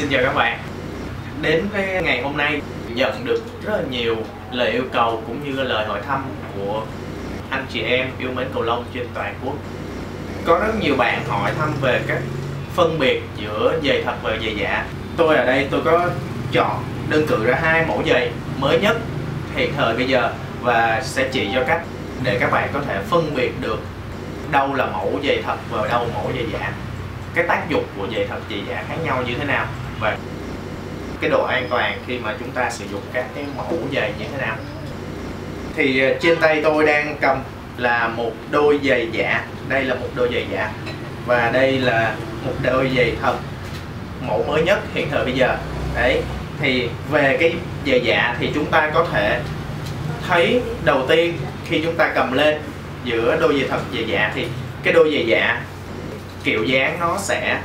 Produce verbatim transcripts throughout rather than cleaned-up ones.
Xin chào các bạn. Đến với ngày hôm nay nhận được rất là nhiều lời yêu cầu cũng như lời hỏi thăm của anh chị em yêu mến cầu lông trên toàn quốc. Có rất nhiều bạn hỏi thăm về các phân biệt giữa giày thật và giày giả. Tôi ở đây tôi có chọn đơn cử ra hai mẫu giày mới nhất hiện thời bây giờ và sẽ chỉ cho cách để các bạn có thể phân biệt được đâu là mẫu giày thật và đâu mẫu giày giả, cái tác dụng của giày thật giày giả khác nhau như thế nào và cái độ an toàn khi mà chúng ta sử dụng các cái mẫu giày như thế nào. Thì trên tay tôi đang cầm là một đôi giày giả, đây là một đôi giày giả và đây là một đôi giày thật mẫu mới nhất hiện thời bây giờ. Đấy, thì về cái giày giả thì chúng ta có thể thấy đầu tiên khi chúng ta cầm lên giữa đôi giày thật giày giả thì cái đôi giày giả kiểu dáng nó sẽ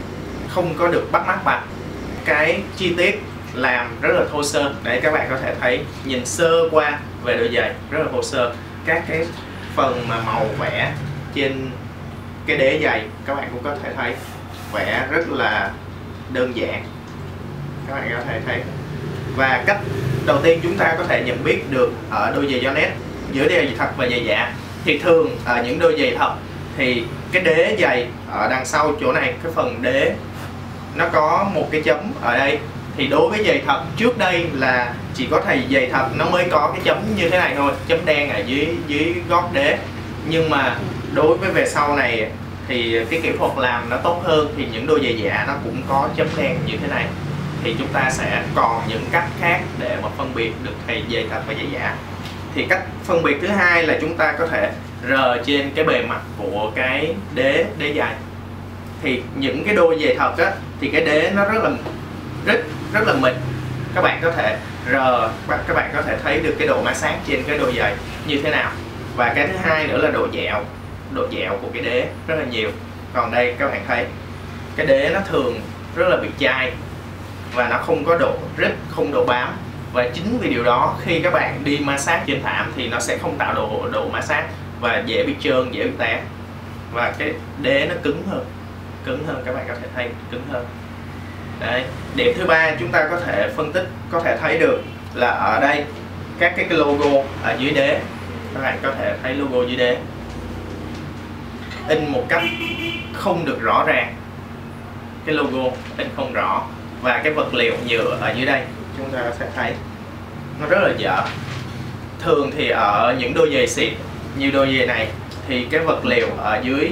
không có được bắt mắt bằng, cái chi tiết làm rất là thô sơ. Để các bạn có thể thấy, nhìn sơ qua về đôi giày rất là thô sơ. Các cái phần mà màu vẽ trên cái đế giày các bạn cũng có thể thấy vẽ rất là đơn giản, các bạn có thể thấy. Và cách đầu tiên chúng ta có thể nhận biết được ở đôi giày Yonex giữa đôi giày thật và giày giả thì thường ở những đôi giày thật thì cái đế giày ở đằng sau chỗ này, cái phần đế nó có một cái chấm ở đây. Thì đối với giày thật trước đây là chỉ có thầy giày thật nó mới có cái chấm như thế này thôi, chấm đen ở dưới dưới gót đế. Nhưng mà đối với về sau này thì cái kỹ thuật làm nó tốt hơn thì những đôi giày giả nó cũng có chấm đen như thế này. Thì chúng ta sẽ còn những cách khác để mà phân biệt được thầy giày thật và giày giả. Thì cách phân biệt thứ hai là chúng ta có thể rờ trên cái bề mặt của cái đế đế giày. Thì những cái đôi giày thật á thì cái đế nó rất là rất rất là mịn, các bạn có thể rờ, các bạn có thể thấy được cái độ ma sát trên cái đôi giày như thế nào. Và cái thứ hai nữa là độ dẻo, độ dẻo của cái đế rất là nhiều. Còn đây các bạn thấy cái đế nó thường rất là bị chai và nó không có độ rít, không độ bám. Và chính vì điều đó khi các bạn đi ma sát trên thảm thì nó sẽ không tạo độ độ ma sát và dễ bị trơn, dễ bị té. Và cái đế nó cứng hơn, cứng hơn, các bạn có thể thấy cứng hơn. Đấy. Điểm thứ ba chúng ta có thể phân tích, có thể thấy được là ở đây các cái, cái logo ở dưới đế, các bạn có thể thấy logo dưới đế in một cách không được rõ ràng, cái logo in không rõ. Và cái vật liệu nhựa ở dưới đây chúng ta sẽ thấy nó rất là dở. Thường thì ở những đôi giày xịn như đôi giày này thì cái vật liệu ở dưới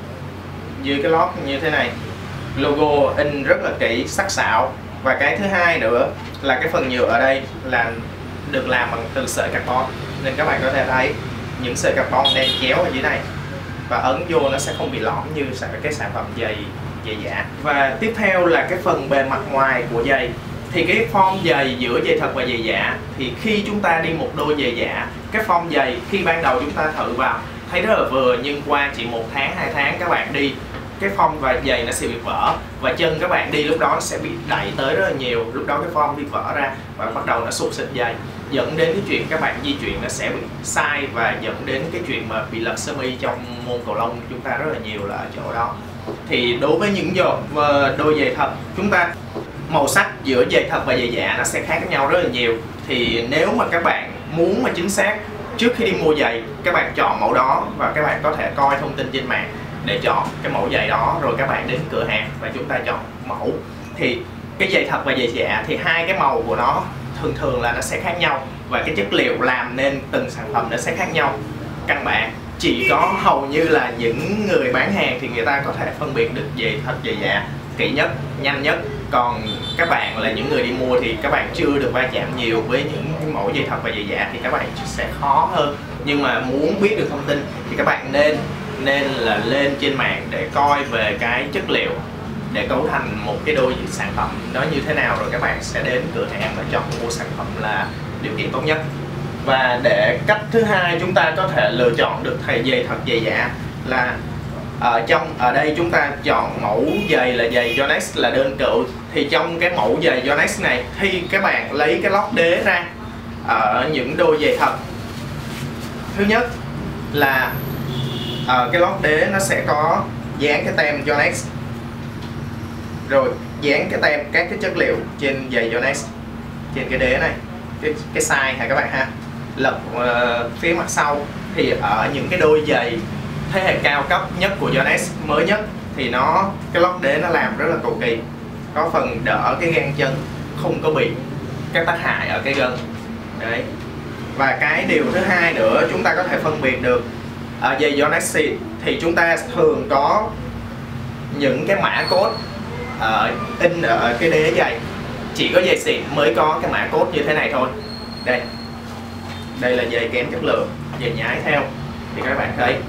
dưới cái lót như thế này, logo in rất là kỹ, sắc sảo. Và cái thứ hai nữa là cái phần nhựa ở đây là được làm bằng từ sợi carbon, nên các bạn có thể thấy những sợi carbon đen chéo ở dưới này và ấn vô nó sẽ không bị lõm như cái sản phẩm giày giày giả. Và tiếp theo là cái phần bề mặt ngoài của giày. Thì cái form giày giữa giày thật và giày giả thì khi chúng ta đi một đôi giày giả, cái form giày khi ban đầu chúng ta thử vào thấy rất là vừa, nhưng qua chỉ một tháng hai tháng các bạn đi, cái form và giày nó sẽ bị vỡ và chân các bạn đi lúc đó nó sẽ bị đẩy tới rất là nhiều. Lúc đó cái form bị vỡ ra và bắt đầu nó sụt xịt giày, dẫn đến cái chuyện các bạn di chuyển nó sẽ bị sai và dẫn đến cái chuyện mà bị lật sơ mi trong môn cầu lông chúng ta rất là nhiều là ở chỗ đó. Thì đối với những đôi giày thật, chúng ta màu sắc giữa giày thật và giày giả nó sẽ khác nhau rất là nhiều. Thì nếu mà các bạn muốn mà chính xác trước khi đi mua giày, các bạn chọn mẫu đó và các bạn có thể coi thông tin trên mạng để chọn cái mẫu giày đó, rồi các bạn đến cửa hàng và chúng ta chọn mẫu. Thì cái giày thật và giày giả thì hai cái màu của nó thường thường là nó sẽ khác nhau và cái chất liệu làm nên từng sản phẩm nó sẽ khác nhau. Căn bản chỉ có hầu như là những người bán hàng thì người ta có thể phân biệt được giày thật giày giả kỹ nhất, nhanh nhất. Còn các bạn là những người đi mua thì các bạn chưa được va chạm nhiều với những mẫu giày thật và giày giả thì các bạn sẽ khó hơn. Nhưng mà muốn biết được thông tin thì các bạn nên nên là lên trên mạng để coi về cái chất liệu để cấu thành một cái đôi sản phẩm đó như thế nào, rồi các bạn sẽ đến cửa hàng và chọn mua sản phẩm là điều kiện tốt nhất. Và để cách thứ hai chúng ta có thể lựa chọn được thầy giày thật giày giả là ở trong ở đây chúng ta chọn mẫu giày là giày Yonex là đơn cử. Thì trong cái mẫu giày Yonex này khi các bạn lấy cái lót đế ra ở những đôi giày thật, thứ nhất là ở cái lót đế nó sẽ có dán cái tem Yonex. Rồi dán cái tem các cái chất liệu trên giày Yonex, trên cái đế này, cái, cái size ha các bạn ha. Lật uh, phía mặt sau thì ở những cái đôi giày thế hệ cao cấp nhất của Yonex mới nhất thì nó cái lót đế nó làm rất là cầu kỳ, có phần đỡ cái gang chân, không có bị các tác hại ở cái gân đấy. Và cái điều thứ hai nữa chúng ta có thể phân biệt được ở giày Yonex xịn thì chúng ta thường có những cái mã code ở in ở cái đế giày, chỉ có giày xịn mới có cái mã code như thế này thôi. Đây, đây là giày kém chất lượng, giày nhái theo thì các bạn thấy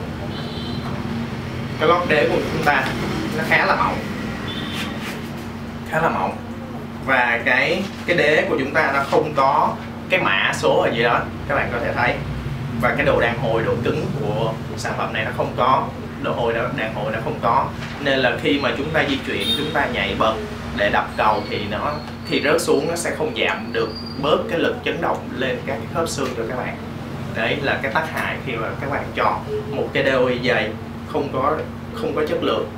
cái lót đế của chúng ta nó khá là mỏng, khá là mỏng và cái cái đế của chúng ta nó không có cái mã số ở dưới đó, các bạn có thể thấy. Và cái độ đàn hồi, độ cứng của sản phẩm này nó không có, độ hồi đó đàn hồi nó không có, nên là khi mà chúng ta di chuyển, chúng ta nhảy bật để đập cầu thì nó khi rớt xuống nó sẽ không giảm được bớt cái lực chấn động lên các cái khớp xương cho các bạn. Đấy là cái tác hại khi mà các bạn chọn một cái đôi giày không có không có chất lượng.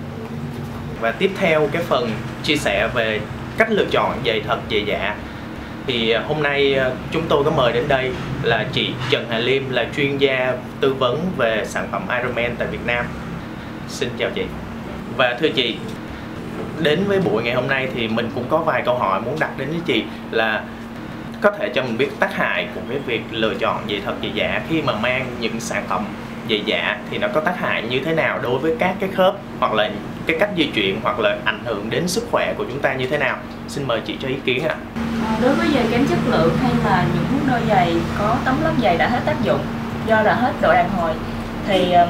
Và tiếp theo cái phần chia sẻ về cách lựa chọn giày thật, giày giả thì hôm nay chúng tôi có mời đến đây là chị Trần Hà Liêm, là chuyên gia tư vấn về sản phẩm Ironman tại Việt Nam. Xin chào chị. Và thưa chị, đến với buổi ngày hôm nay thì mình cũng có vài câu hỏi muốn đặt đến với chị, là có thể cho mình biết tác hại của cái việc lựa chọn giày thật, giày giả khi mà mang những sản phẩm giày giả thì nó có tác hại như thế nào đối với các cái khớp, hoặc là cái cách di chuyển, hoặc là ảnh hưởng đến sức khỏe của chúng ta như thế nào? Xin mời chị cho ý kiến ạ. À, đối với giày kém chất lượng hay là những đôi giày có tấm lớp giày đã hết tác dụng do là hết độ đàn hồi thì uh,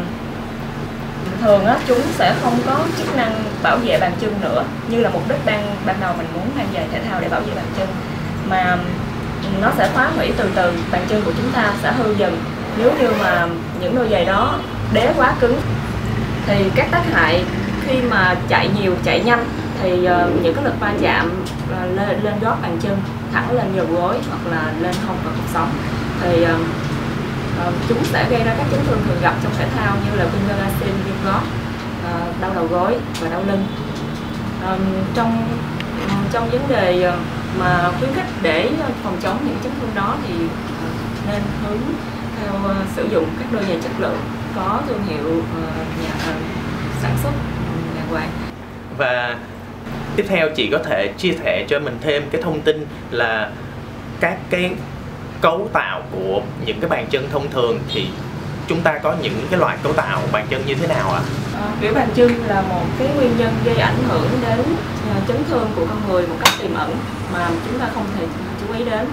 thường á, chúng sẽ không có chức năng bảo vệ bàn chân nữa, như là mục đích ban ban đầu mình muốn mang giày thể thao để bảo vệ bàn chân, mà nó sẽ phá hủy từ từ, bàn chân của chúng ta sẽ hư dần nếu như mà những đôi giày đó đế quá cứng. Thì các tác hại khi mà chạy nhiều, chạy nhanh thì uh, những cái lực va chạm uh, lên lên gót bàn chân, thẳng lên đầu gối hoặc là lên hông và cột sống thì uh, uh, chúng sẽ gây ra các chấn thương thường gặp trong thể thao như là viêm gân axil, viêm gót, uh, đau đầu gối và đau lưng. Uh, trong uh, trong vấn đề uh, mà khuyến khích để phòng chống những chấn thương đó thì uh, nên hướng theo uh, sử dụng các đôi giày chất lượng có thương hiệu uh, nhà uh, sản xuất nhà hoàng. Và tiếp theo chị có thể chia sẻ cho mình thêm cái thông tin là các cái cấu tạo của những cái bàn chân thông thường thì chúng ta có những cái loại cấu tạo bàn chân như thế nào ạ? À, kiểu bàn chân là một cái nguyên nhân gây ảnh hưởng đến uh, chấn thương của con người một cách tiềm ẩn mà chúng ta không thể chú ý đến.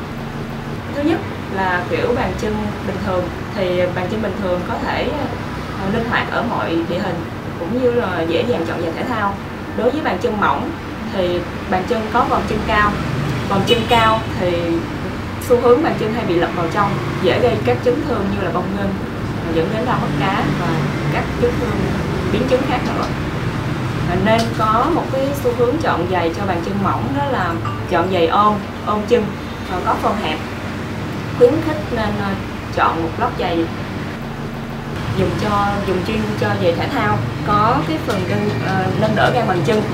Thứ nhất là kiểu bàn chân bình thường thì bàn chân bình thường có thể uh, linh hoạt ở mọi địa hình cũng như là dễ dàng chọn giày thể thao. Đối với bàn chân mỏng thì bàn chân có vòng chân cao, vòng chân cao thì xu hướng bàn chân hay bị lật vào trong, dễ gây các chấn thương như là bong gân, dẫn đến đau mắt cá và các chấn thương biến chứng khác nữa. Nên có một cái xu hướng chọn giày cho bàn chân mỏng, đó là chọn giày ôm, ôm chân, có phân hẹp. Khuyến khích nên chọn một lót giày dùng cho dùng chuyên cho giày thể thao có cái phần gân uh, nâng đỡ gan bàn chân,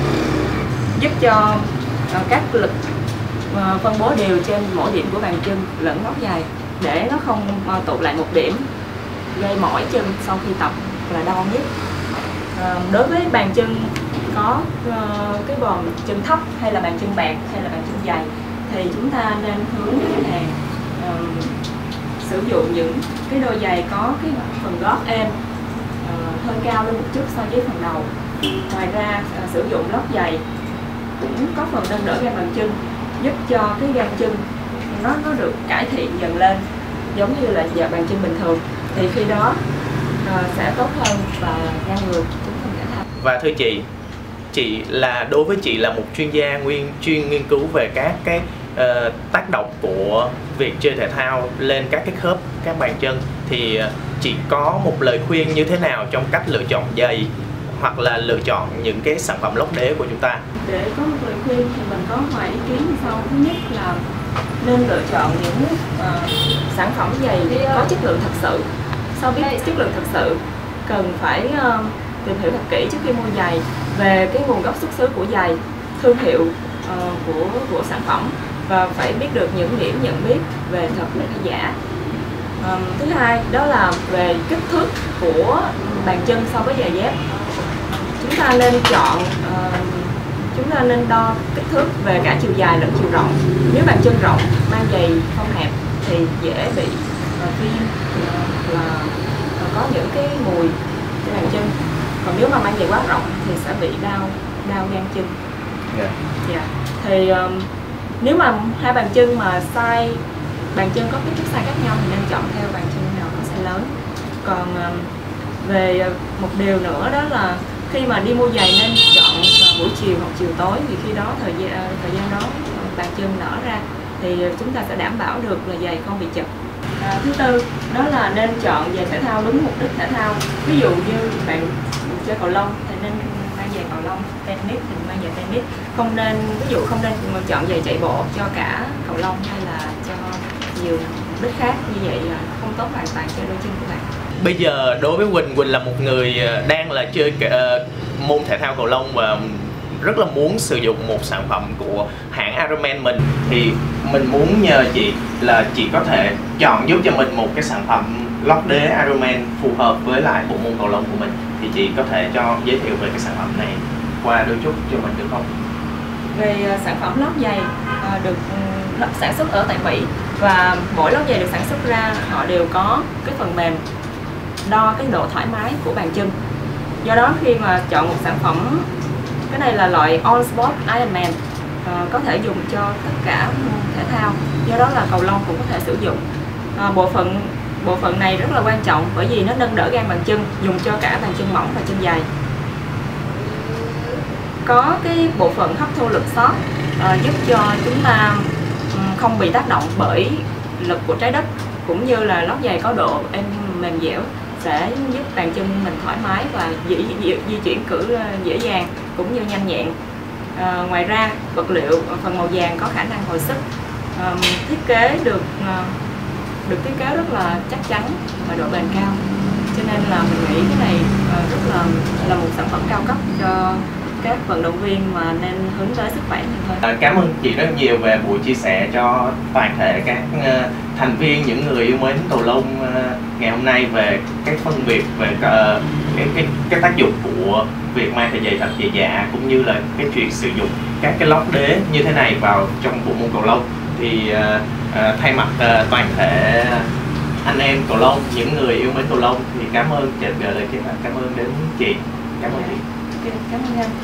giúp cho uh, các lực uh, phân bố đều trên mỗi điểm của bàn chân lẫn lót giày để nó không uh, tụ lại một điểm gây mỏi chân sau khi tập là đau nhất. Uh, đối với bàn chân có uh, cái vòm chân thấp hay là bàn chân bạc hay là bàn chân dày thì chúng ta nên hướng khách hàng uh, sử dụng những cái đôi giày có cái phần gót êm, uh, hơi cao lên một chút so với phần đầu. Ngoài ra uh, sử dụng lót giày cũng có phần nâng đỡ gan bàn chân, giúp cho cái gan chân nó nó được cải thiện dần lên giống như là giờ bàn chân bình thường, thì khi đó uh, sẽ tốt hơn và ngăn ngừa chấn thương thể thao. Và thưa chị, chị là đối với chị là một chuyên gia nguyên chuyên nghiên cứu về các cái uh, tác động của việc chơi thể thao lên các cái khớp, các bàn chân, thì uh, chị có một lời khuyên như thế nào trong cách lựa chọn giày hoặc là lựa chọn những cái sản phẩm lót đế của chúng ta? Để có một lời khuyên thì mình có vài ý kiến như sau. Thứ nhất là nên lựa chọn những uh, sản phẩm giày có chất lượng thật sự. Sau biết chất lượng thật sự cần phải uh, tìm hiểu thật kỹ trước khi mua giày về cái nguồn gốc xuất xứ của giày, thương hiệu uh, của của sản phẩm, và phải biết được những điểm nhận biết về thật và giả. Um, thứ hai đó là về kích thước của bàn chân so với giày dép. Chúng ta nên chọn uh, chúng ta nên đo kích thước về cả chiều dài lẫn chiều rộng. Nếu bàn chân rộng, mang giày phong hẹp thì dễ bị uh, viêm uh, là uh, có những cái mùi trên bàn chân. Còn nếu mà mang giày quá rộng thì sẽ bị đau đau gan chân. Yeah. Yeah. Thì um, nếu mà hai bàn chân mà size bàn chân có kích thước size khác nhau thì nên chọn theo bàn chân nào có size lớn. Còn um, về một điều nữa đó là khi mà đi mua giày nên chọn vào buổi chiều hoặc chiều tối, vì khi đó thời gian thời gian đó bàn chân nở ra thì chúng ta sẽ đảm bảo được là giày không bị chật. À, thứ tư đó là nên chọn giày thể thao đúng mục đích thể thao. Ví dụ như bạn chơi cầu lông thì nên mang giày cầu lông, tennis thì mang giày tennis. Không nên ví dụ không nên chọn giày chạy bộ cho cả cầu lông hay là cho nhiều mục đích khác, như vậy không tốt hoàn toàn cho đôi chân của bạn. Bây giờ đối với Quỳnh, Quỳnh là một người đang là chơi uh, môn thể thao cầu lông và rất là muốn sử dụng một sản phẩm của hãng Ironman mình, thì mình muốn nhờ chị là chị có thể chọn giúp cho mình một cái sản phẩm lót đế Ironman phù hợp với lại bộ môn cầu lông của mình. Thì chị có thể cho giới thiệu về cái sản phẩm này qua đôi chút cho mình được không? Về sản phẩm lót giày được sản xuất ở tại Mỹ, và mỗi lót giày được sản xuất ra họ đều có cái phần mềm đo cái độ thoải mái của bàn chân. Do đó khi mà chọn một sản phẩm, cái này là loại All Sport Ironman, uh, có thể dùng cho tất cả môn thể thao, do đó là cầu lông cũng có thể sử dụng. Uh, bộ phận bộ phận này rất là quan trọng bởi vì nó nâng đỡ gan bàn chân, dùng cho cả bàn chân mỏng và chân dài. Có cái bộ phận hấp thu lực xót uh, giúp cho chúng ta um, không bị tác động bởi lực của trái đất, cũng như là lót giày có độ êm mềm dẻo sẽ giúp bàn chân mình thoải mái và di, di, di chuyển cử dễ dàng cũng như nhanh nhẹn. À, ngoài ra vật liệu phần màu vàng có khả năng hồi sức, à, thiết kế được à, được thiết kế rất là chắc chắn và độ bền cao, cho nên là mình nghĩ cái này à, rất là là một sản phẩm cao cấp cho các vận động viên mà nên hướng tới sức khỏe nhiều hơn. À, cảm ơn chị rất nhiều về buổi chia sẻ cho toàn thể các uh, thành viên, những người yêu mến cầu lông uh, ngày hôm nay về cái phân biệt về uh, cái, cái cái tác dụng của việc mang giày thật giày giả, cũng như là cái chuyện sử dụng các cái lót đế như thế này vào trong bộ môn cầu lông. Thì uh, uh, thay mặt uh, toàn thể anh em cầu lông, những người yêu mến cầu lông thì cảm ơn chị, gửi lời cảm ơn đến chị. Cảm ơn chị. Cảm ơn anh.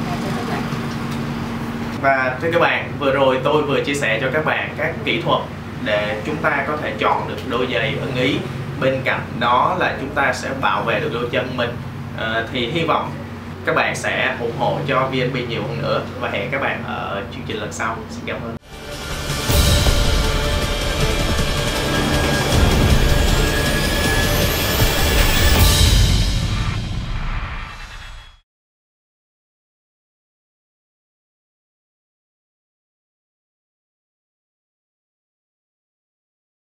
Và thưa các bạn, vừa rồi tôi vừa chia sẻ cho các bạn các kỹ thuật để chúng ta có thể chọn được đôi giày ưng ý. Bên cạnh đó là chúng ta sẽ bảo vệ được đôi chân mình. À, thì hy vọng các bạn sẽ ủng hộ cho vê en pê nhiều hơn nữa, và hẹn các bạn ở chương trình lần sau. Xin cảm ơn.